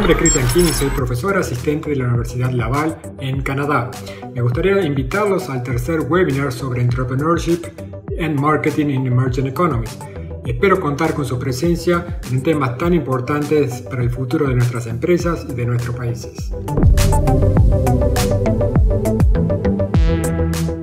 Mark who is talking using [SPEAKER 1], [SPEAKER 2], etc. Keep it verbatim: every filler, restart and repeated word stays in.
[SPEAKER 1] nombre es Christian King y soy profesor asistente de la Universidad Laval en Canadá. Me gustaría invitarlos al tercer webinar sobre Entrepreneurship and Marketing in Emerging Economies. Espero contar con su presencia en temas tan importantes para el futuro de nuestras empresas y de nuestros países.